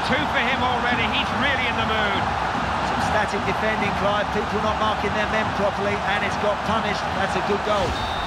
two for him already. He's really in the mood. Some static defending, Clive. People not marking their men properly, and it's got punished. That's a good goal.